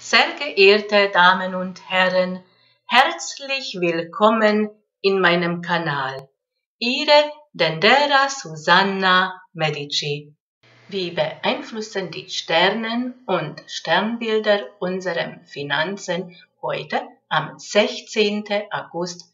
Sehr geehrte Damen und Herren, herzlich willkommen in meinem Kanal. Ihre Dendera Susanna Medici. Wie beeinflussen die Sternen und Sternbilder unsere Finanzen heute am 16. August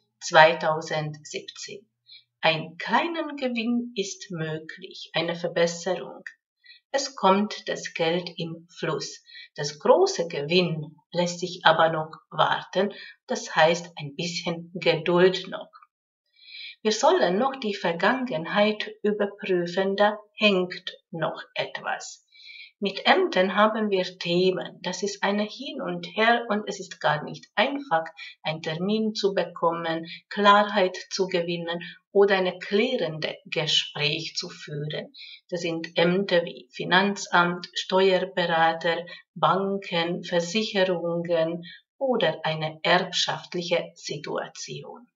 2017? Ein kleiner Gewinn ist möglich, eine Verbesserung. Es kommt das Geld im Fluss. Das große Gewinn lässt sich aber noch warten, das heißt ein bisschen Geduld noch. Wir sollen noch die Vergangenheit überprüfen, da hängt noch etwas. Mit Ämtern haben wir Themen, das ist eine Hin und Her und es ist gar nicht einfach, einen Termin zu bekommen, Klarheit zu gewinnen oder ein klärende Gespräch zu führen. Das sind Ämter wie Finanzamt, Steuerberater, Banken, Versicherungen oder eine erbschaftliche Situation.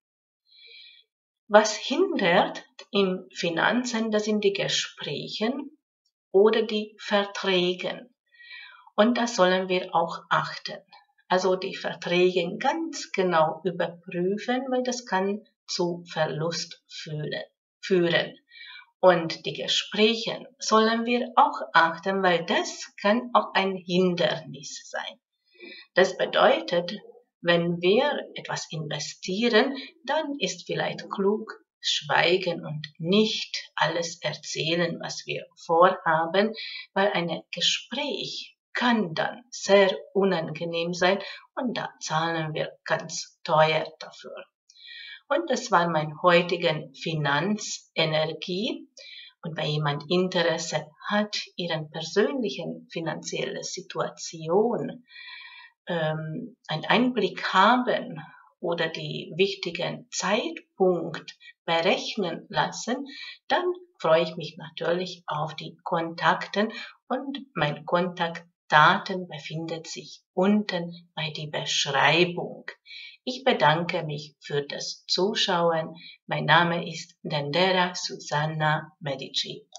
Was hindert im Finanzen, das sind die Gespräche oder die Verträge. Und da sollen wir auch achten. Also die Verträge ganz genau überprüfen, weil das kann zu Verlust führen. Und die Gespräche sollen wir auch achten, weil das kann auch ein Hindernis sein. Das bedeutet, wenn wir etwas investieren, dann ist vielleicht klug, schweigen und nicht alles erzählen, was wir vorhaben, weil ein Gespräch kann dann sehr unangenehm sein und da zahlen wir ganz teuer dafür. Und das war mein heutigen Finanzenergie. Und wenn jemand Interesse hat, ihren persönlichen finanzielle Situation einen Einblick haben oder die wichtigen Zeitpunkt berechnen lassen, dann freue ich mich natürlich auf die Kontakten und mein Kontaktdaten befindet sich unten bei der Beschreibung. Ich bedanke mich für das Zuschauen. Mein Name ist Dendera Susanna Medici.